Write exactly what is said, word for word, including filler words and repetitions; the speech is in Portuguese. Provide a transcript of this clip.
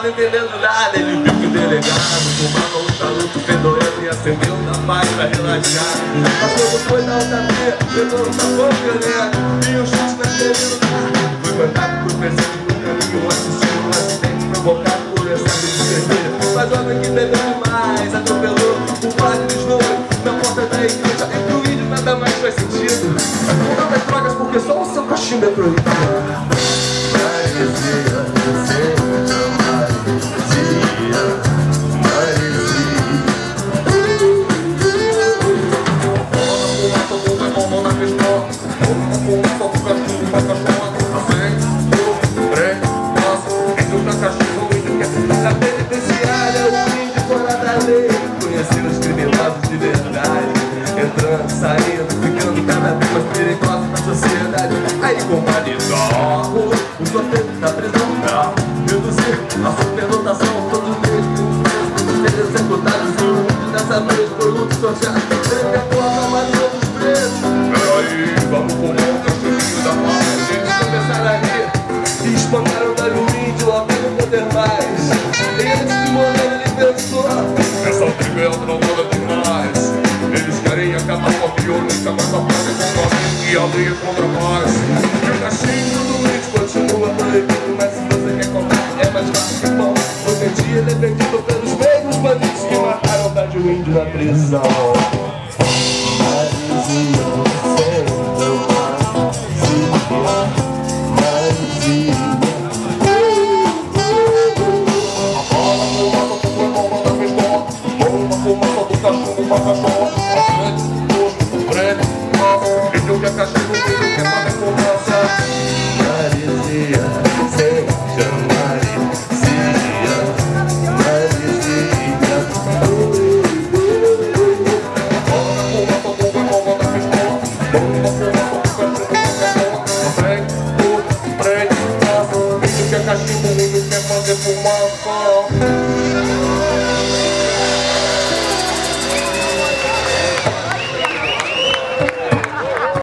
entendendo nada. Ele viu que o delegado fumava um charuto fedorento e acendeu na paz pra relaxar. Mas quando foi dar o tapê, pegou um tapão violento e um chute na perna. Foi mandado pro presente do caminho, assistiu um acidente provocado por excesso de cerveja. Mas o homem que bebeu demais atropelou o padre de Snow na porta da igreja. E pro índio nada mais faz sentido. Não das drogas porque só o seu cachimbo é proibido. Maresia, sempre maresia, maresia. Uma com uma, todo mundo é mão na pistola. Uma com uma, só pro cachorro, pra cachorro. Assim, o trem, nossa, índio pra cachorro, índio quer ser na penitenciária. O índio fora da lei, conhecer os criminosos de verdade. Entrando, saindo, ficando cada vez mais perigoso na sociedade. Aí, compadre, dó, o sorteio da prisão pra reduzir a superlotação. Todos os dias serem executados e um nessa noite por luto social. Prende a porta, mas todos presos. Peraí, vamos comer o cachorrinho da paz. Eles começaram a rir e espancaram dali o índio, a não poder mais. E antes de morrer ele pensou: essa tribo é outra demais. Eles querem acabar com a violência, mas a paz é contra a lei e a lei é contra a paz. E o cachimbo do índio continua proibido, mas se você quer comprar é mais fácil que pão. Hoje em dia ele é vendido pelos mesmos bandidos que mataram o índio na prisão.